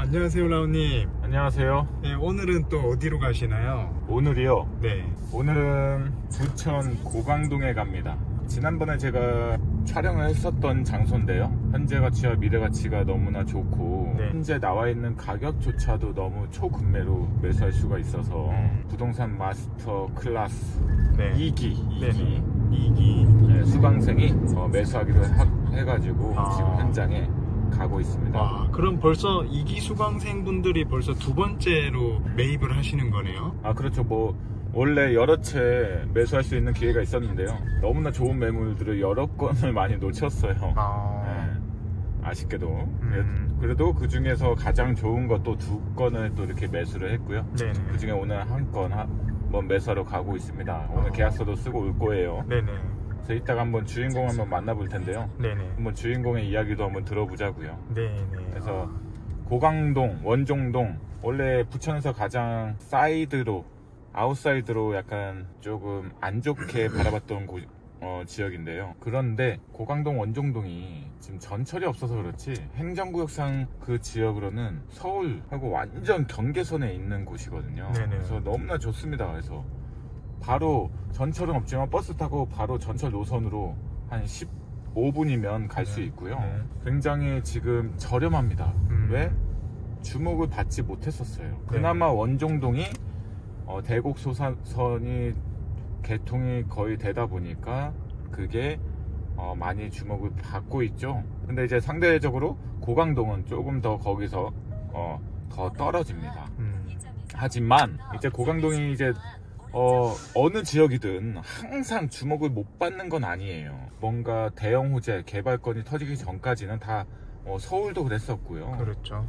안녕하세요, 라온님. 안녕하세요. 네, 오늘은 또 어디로 가시나요? 오늘이요? 네. 오늘은 부천 고강동에 갑니다. 지난번에 제가 촬영을 했었던 장소인데요. 현재 가치와 미래 가치가 너무나 좋고 네. 현재 나와 있는 가격조차도 너무 초급매로 매수할 수가 있어서 부동산 마스터 클래스 네. 2기 네, 수강생이 매수하기로 해가지고 지금 현장에 가고 있습니다. 와, 그럼 벌써 2기 수강생분들이 벌써 두 번째로 매입을 하시는 거네요? 아, 그렇죠. 원래 여러 채 매수할 수 있는 기회가 있었는데요. 너무나 좋은 매물들을 여러 건을 많이 놓쳤어요. 네, 아쉽게도. 그래도 그 중에서 가장 좋은 것도 두 건을 또 이렇게 매수를 했고요. 네네. 그 중에 오늘 한 건 한번 매수하러 가고 있습니다. 오늘 계약서도 쓰고 올 거예요. 네네. 그래서 이따가 한번 주인공 한번 만나볼 텐데요. 네네. 한번 주인공의 이야기도 한번 들어보자고요. 네네. 그래서 고강동, 원종동, 원래 부천에서 가장 사이드로, 아웃사이드로 약간 조금 안 좋게 바라봤던 지역인데요. 그런데 고강동, 원종동이 지금 전철이 없어서 그렇지 행정구역상 그 지역으로는 서울하고 완전 경계선에 있는 곳이거든요. 네네. 그래서 너무나 좋습니다. 그래서 바로 전철은 없지만 버스 타고 바로 전철 노선으로 한 15분이면 갈 수 있고요. 네. 굉장히 지금 저렴합니다. 왜? 주목을 받지 못했었어요. 그나마 원종동이 대곡소선이 개통이 거의 되다 보니까 그게 많이 주목을 받고 있죠. 근데 이제 상대적으로 고강동은 조금 더 거기서 더 떨어집니다. 하지만 이제 고강동이 이제 어느 지역이든 항상 주목을 못 받는 건 아니에요. 뭔가 대형 호재 개발건이 터지기 전까지는 다 서울도 그랬었고요. 그렇죠.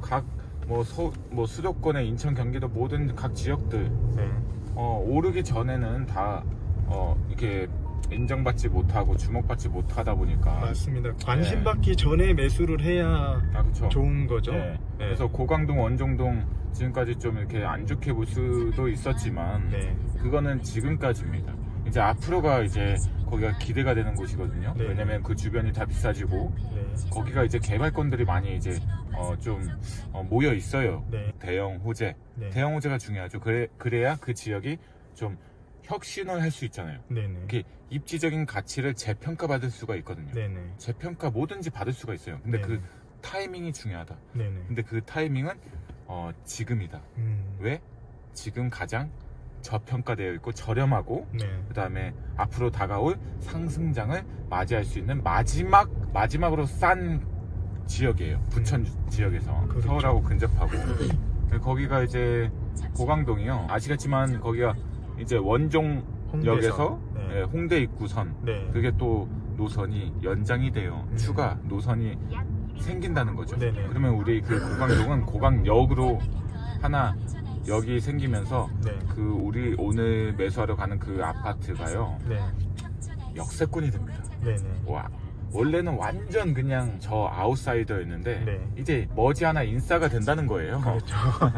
수도권의 인천, 경기도 모든 각 지역들 네. 오르기 전에는 다 이렇게 인정받지 못하고 주목받지 못하다 보니까 맞습니다. 관심받기 전에 매수를 해야 그렇죠. 좋은 거죠. 네. 네. 그래서 고강동, 원종동 지금까지 좀 이렇게 안 좋게 볼 수도 있었지만 네. 그거는 지금까지입니다. 이제 앞으로가 이제 거기가 기대가 되는 곳이거든요. 네. 왜냐면 그 주변이 다 비싸지고 네. 거기가 이제 개발건들이 많이 이제 좀 모여 있어요. 네. 대형 호재. 네. 대형 호재가 중요하죠. 그래야 그 지역이 좀 혁신을 할 수 있잖아요. 네네. 이렇게 입지적인 가치를 재평가받을 수가 있거든요. 네네. 재평가 뭐든지 받을 수가 있어요. 근데 네네. 그 타이밍이 중요하다. 네네. 근데 그 타이밍은 지금이다. 왜? 지금 가장 저평가되어 있고 저렴하고 네. 그 다음에 앞으로 다가올 상승장을 맞이할 수 있는 마지막으로 싼 지역이에요. 부천 지역에서. 그렇죠. 서울하고 근접하고 거기가 이제 고강동이요. 아시겠지만 거기가 이제 원종역에서 네. 홍대 입구선 네. 그게 또 노선이 연장이 돼요. 추가 노선이 생긴다는 거죠. 네네. 그러면 우리 그 고강동은 고강역으로 하나 역이 생기면서 네. 그 우리 오늘 매수하러 가는 그 아파트가요 네. 역세권이 됩니다. 네네. 와, 원래는 완전 그냥 저 아웃사이더였는데 네. 이제 머지않아 인싸가 된다는 거예요. 그렇죠.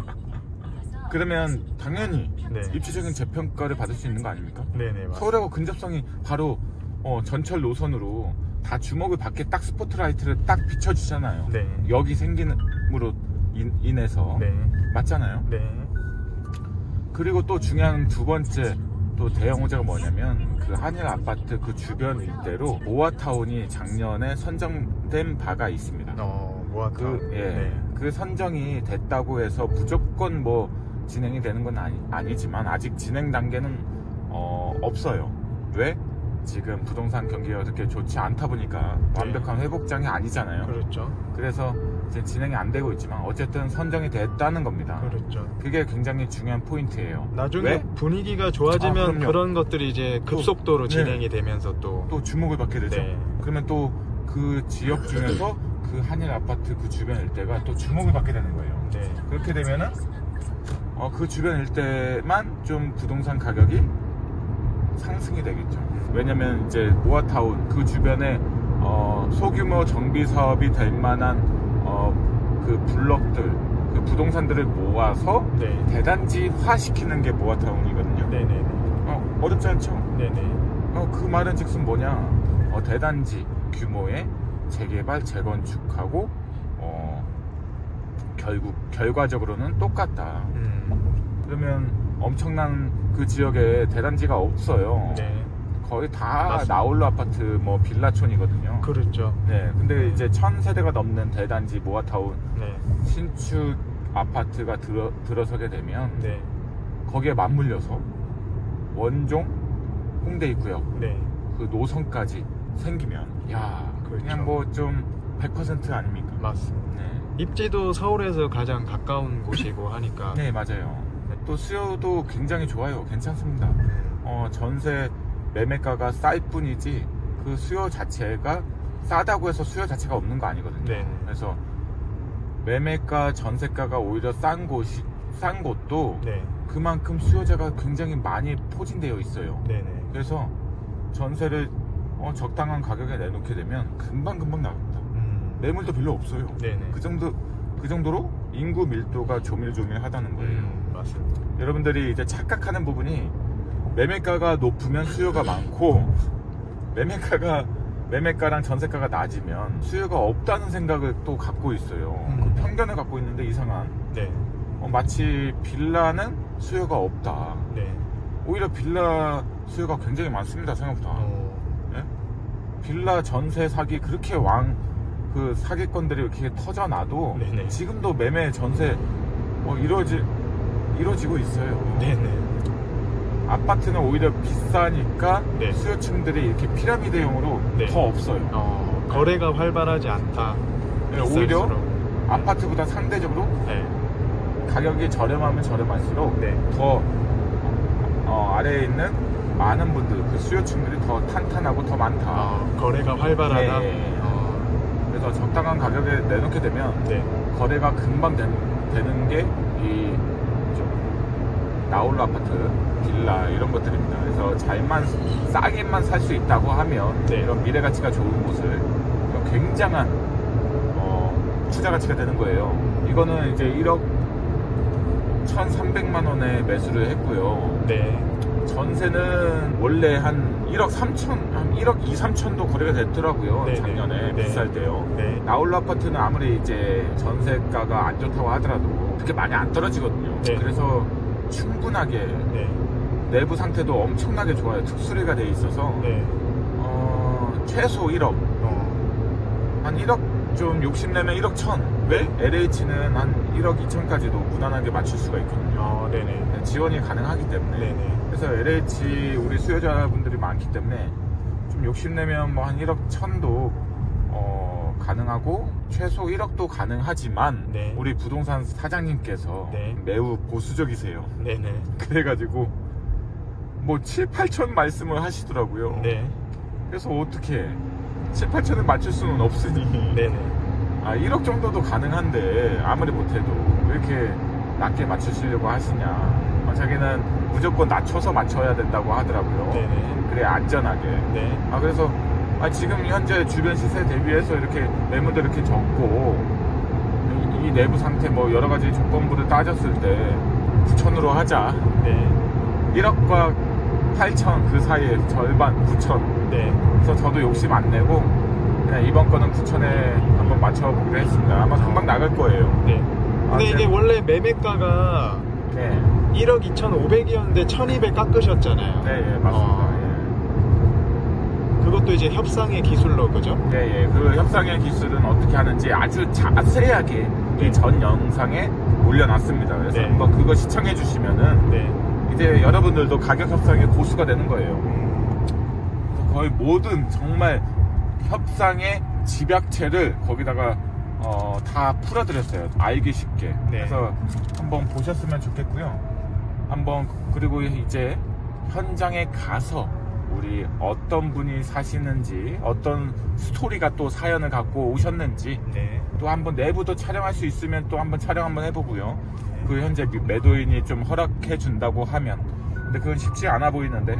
그러면 당연히 네. 입지적인 재평가를 받을 수 있는 거 아닙니까? 네네. 맞습니다. 서울하고 근접성이 바로 전철 노선으로 다 주목을 받게 딱 스포트라이트를 딱 비춰주잖아요. 네. 역이 생김으로 인해서 네. 맞잖아요. 네. 그리고 또 중요한 두 번째 또 대형 호재가 뭐냐면 그 한일 아파트 그 주변 일대로 모아타운이 작년에 선정된 바가 있습니다. 모아타운. 그 선정이 됐다고 해서 무조건 진행이 되는 건 아니지만 아직 진행 단계는 없어요. 왜? 지금 부동산 경기가 그렇게 좋지 않다 보니까 완벽한 회복장이 아니잖아요. 그렇죠. 그래서 이제 진행이 안 되고 있지만 어쨌든 선정이 됐다는 겁니다. 그렇죠. 그게 굉장히 중요한 포인트예요. 나중에 왜? 분위기가 좋아지면 그럼요. 그런 것들이 이제 급속도로 진행이 되면서 또 주목을 받게 되죠. 네. 그러면 또 그 지역 중에서 그 한일 아파트 그 주변 일대가 또 주목을 받게 되는 거예요. 네. 그렇게 되면은 그 주변 일대만 좀 부동산 가격이 상승이 되겠죠. 왜냐면 이제 모아타운 그 주변에 소규모 정비 사업이 될 만한 그 블럭들 그 부동산들을 모아서 네. 대단지화 시키는 게 모아타운이거든요. 네네네. 어렵지 않죠? 네네. 그 말은 즉슨 뭐냐, 대단지 규모의 재개발, 재건축하고 결국 결과적으로는 똑같다. 그러면 엄청난 그 지역에 대단지가 없어요. 네. 거의 다 맞습니다. 나홀로 아파트, 뭐 빌라촌이거든요. 그렇죠. 네, 근데 이제 1000세대가 넘는 대단지 모아타운 네. 신축 아파트가 들어서게 되면 네. 거기에 맞물려서 원종, 홍대 입구역, 네. 그 노선까지 생기면 야, 그렇죠. 그냥 뭐 좀 100% 아닙니까? 맞습니다. 네. 입지도 서울에서 가장 가까운 곳이고 하니까. 네, 맞아요. 또 수요도 굉장히 좋아요. 괜찮습니다. 전세 매매가가 쌀 뿐이지 그 수요 자체가 싸다고 해서 수요 자체가 없는 거 아니거든요. 네. 그래서 매매가, 전세가가 오히려 싼 곳도 네. 그만큼 수요자가 굉장히 많이 포진되어 있어요. 네네. 그래서 전세를 적당한 가격에 내놓게 되면 금방 나옵니다. 매물도 별로 없어요. 네네. 그 정도로 인구 밀도가 조밀조밀하다는 거예요. 맞습니다. 여러분들이 이제 착각하는 부분이 매매가가 높으면 수요가 많고 매매가랑 전세가가 낮으면 수요가 없다는 생각을 또 갖고 있어요. 그 편견을 갖고 있는데 이상한. 네. 마치 빌라는 수요가 없다. 네. 오히려 빌라 수요가 굉장히 많습니다. 생각보다. 예? 빌라 전세 사기 그렇게 그 사기건들이 이렇게 터져나도 네네. 지금도 매매 전세 이루어지고 있어요. 네네. 아파트는 오히려 비싸니까 네. 수요층들이 이렇게 피라미드형으로 네. 더 없어요. 거래가 활발하지 않다. 네, 오히려 비쌀수록. 아파트보다 상대적으로 네. 가격이 저렴하면 저렴할수록 네. 더 아래에 있는 많은 분들, 그 수요층들이 더 탄탄하고 더 많다. 거래가 활발하다. 네. 그래서 적당한 가격에 내놓게 되면 네. 거래가 금방 되는 게 이 나홀로 아파트, 빌라 이런 것들입니다. 그래서 싸게만 살 수 있다고 하면 네. 이런 미래 가치가 좋은 곳을 굉장한 투자 가치가 되는 거예요. 이거는 이제 1억 1,300만 원에 매수를 했고요. 네. 전세는 원래 한 1억 3천, 한 1억 2, 3천도 거래가 됐더라고요. 네, 작년에 네. 비쌀 때요. 네. 나홀로 아파트는 아무리 이제 전세가가 안 좋다고 하더라도 그렇게 많이 안 떨어지거든요. 네. 그래서 충분하게 네. 내부 상태도 엄청나게 좋아요. 특수리가 돼 있어서 네. 최소 1억, 한 1억 좀 욕심내면 1억 1천. 왜? LH는 한 1억 2천까지도 무난하게 맞출 수가 있거든요. 네네. 지원이 가능하기 때문에. 네네. 그래서 LH 우리 수요자분들이 많기 때문에 좀 욕심내면 뭐 한 1억 1천도 가능하고 최소 1억도 가능하지만 네. 우리 부동산 사장님께서 네. 매우 보수적이세요. 네네. 그래가지고 뭐 7, 8천 말씀을 하시더라고요. 네. 그래서 어떻게 7, 8천을 맞출 수는 없으니 네네. 1억 정도도 가능한데 아무리 못해도 왜 이렇게 낮게 맞추시려고 하시냐. 자기는 무조건 낮춰서 맞춰야 된다고 하더라고요. 네네. 그래 안전하게. 네. 그래서 지금 현재 주변 시세 대비해서 이렇게 매물도 이렇게 적고 이 내부 상태 뭐 여러 가지 조건부를 따졌을 때 9천으로 하자. 네. 1억과 8천 그 사이에 절반 9천. 네. 그래서 저도 욕심 안 내고 그냥 이번 거는 9천에 한번 맞춰보기로 했습니다. 아마 금방 나갈 거예요. 네. 근데 이게 원래 매매가가 네. 1억 2,500이었는데 1,200 깎으셨잖아요. 네, 맞습니다. 그것도 이제 협상의 기술로, 그죠? 예. 그 협상의 기술은 어떻게 하는지 아주 자세하게 네. 이 전 영상에 올려놨습니다. 그래서 네. 한번 그거 시청해 주시면은 네. 이제 여러분들도 가격 협상의 고수가 되는 거예요. 그래서 거의 모든 정말 협상의 집약체를 거기다가 다 풀어드렸어요. 알기 쉽게. 네. 그래서 한번 보셨으면 좋겠고요. 그리고 이제 현장에 가서 우리 어떤 분이 사시는지, 어떤 스토리가 또 사연을 갖고 오셨는지, 네. 또 한번 내부도 촬영할 수 있으면 또 한번 촬영 한번 해보고요. 그 현재 매도인이 좀 허락해 준다고 하면, 근데 그건 쉽지 않아 보이는데,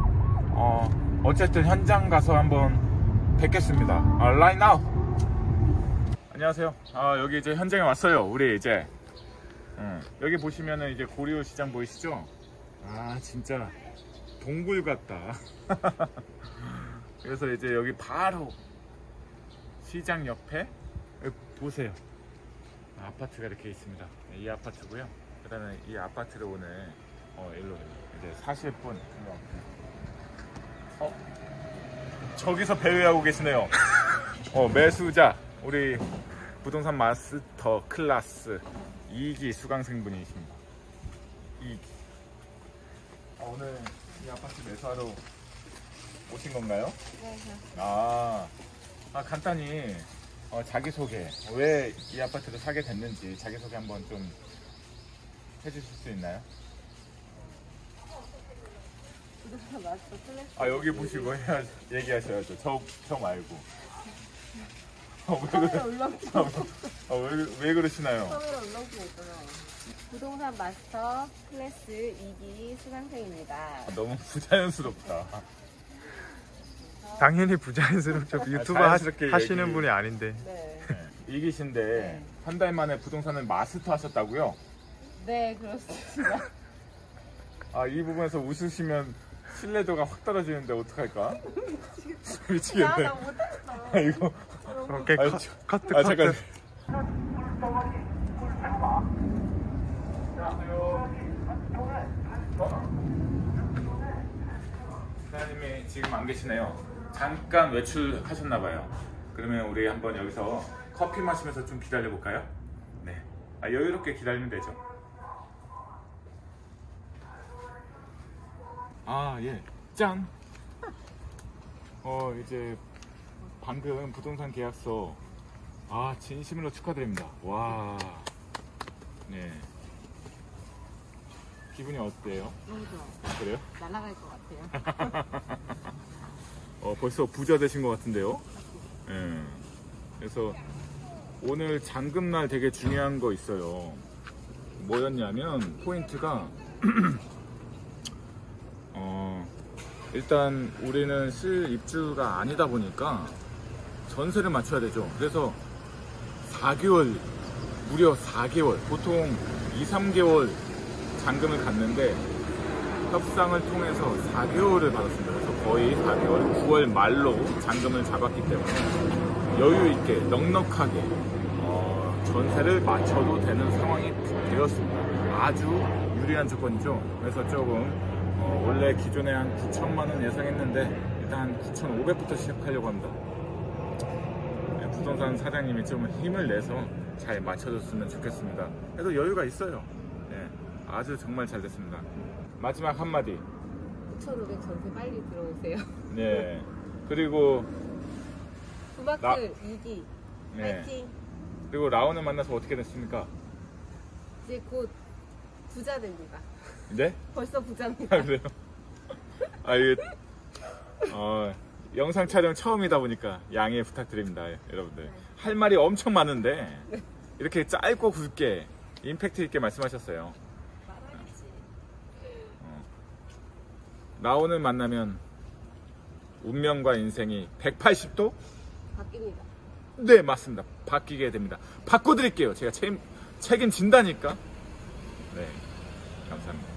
어쨌든 현장 가서 한번 뵙겠습니다. Right now. 안녕하세요. 여기 이제 현장에 왔어요. 우리 이제 여기 보시면은 이제 고려 시장 보이시죠? 진짜 동굴 같다. 그래서 이제 여기 바로 시장 옆에 여기 보세요. 아파트가 이렇게 있습니다. 이 아파트고요. 그다음에 이 아파트를 오늘 일로 이제 사실 분 저기서 배회하고 계시네요. 매수자 우리 부동산 마스터 클래스 2기 수강생분이십니다. 2기. 오늘 이 아파트 매수하러 오신 건가요? 네. 간단히 자기소개, 왜 이 아파트를 사게 됐는지 자기소개 한번 좀 해주실 수 있나요? 부동산 마스터 클래스. 여기 보시고 얘기하셔야죠. 저 말고. 카메라 울렁증. 왜 그러시나요? 카메라 울렁증 있잖아. 부동산 마스터 클래스 2기 수강생입니다. 너무 부자연스럽다. 당연히 부자연스럽죠. 유튜버 자연스럽게 하시는 얘기. 분이 아닌데. 네. 이기신데 네. 한 달 만에 부동산을 마스터 하셨다고요? 네, 그렇습니다. 이 부분에서 웃으시면 신뢰도가 확 떨어지는데 어떡할까? 야, 미치겠네. 나 못했어. 이거. 오케이, 아니, 커트. 잠깐. 사장님이 지금 안 계시네요. 잠깐 외출하셨나봐요. 그러면 우리 한번 여기서 커피 마시면서 좀 기다려볼까요? 네. 여유롭게 기다리면 되죠. 예. 짠! 이제 방금 부동산 계약서 진심으로 축하드립니다. 와. 네. 기분이 어때요? 너무 좋아. 그래요? 날아갈 것 같아요. 벌써 부자 되신 것 같은데요? 예. 그래서 오늘 잔금날 되게 중요한 거 있어요. 뭐였냐면 포인트가 일단 우리는 실입주가 아니다 보니까 전세를 맞춰야 되죠. 그래서 4개월, 무려 4개월, 보통 2-3개월 잔금을 갔는데 협상을 통해서 4개월을 받았습니다. 그래서 거의 4개월, 9월 말로 잔금을 잡았기 때문에 여유 있게 넉넉하게 전세를 맞춰도 되는 상황이 되었습니다. 아주 유리한 조건이죠. 그래서 조금 원래 기존에 한 9천만 원 예상했는데 일단 한 9,500부터 시작하려고 합니다. 부동산 사장님이 좀 힘을 내서 잘 맞춰줬으면 좋겠습니다. 그래도 여유가 있어요. 네, 아주 정말 잘 됐습니다. 마지막 한마디. 9,500 전세 빨리 들어오세요. 네. 그리고 부마크 나- 2기. 네. 파이팅. 그리고 라온을 만나서 어떻게 됐습니까? 이제 곧 부자 됩니다. 네? 벌써 부자입니다. 그래요? 이게 영상 촬영 처음이다 보니까 양해 부탁드립니다, 여러분들. 할 말이 엄청 많은데 이렇게 짧고 굵게 임팩트 있게 말씀하셨어요. 말하겠지. 라온을 만나면 운명과 인생이 180도? 바뀝니다. 네, 맞습니다. 바뀌게 됩니다. 바꿔드릴게요. 제가 책임진다니까. 네, 감사합니다.